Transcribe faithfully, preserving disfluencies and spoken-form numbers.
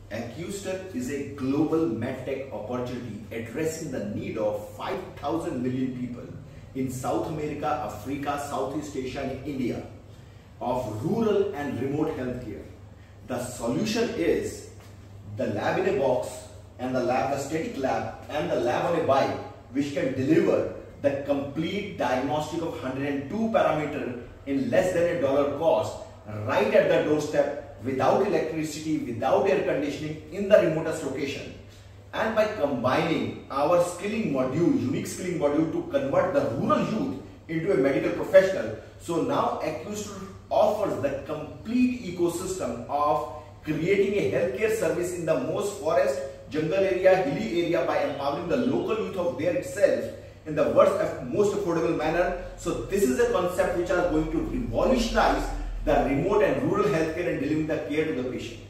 Accuster is a global medtech opportunity addressing the need of five thousand million people in South America, Africa, Southeast Asia and India of rural and remote healthcare. The solution is the lab in a box and the lab, the static lab and the lab on a bike, which can deliver the complete diagnostic of one hundred two parameters in less than a dollar cost right at the doorstep, without electricity, without air conditioning, in the remotest location. And by combining our skilling module, unique skilling module to convert the rural youth into a medical professional, so now Accuster offers the complete ecosystem of creating a healthcare service in the most forest, jungle area, hilly area by empowering the local youth of there itself in the worst, most affordable manner. So this is a concept which are going to revolutionize the remote and rural healthcare and delivering the care to the patient.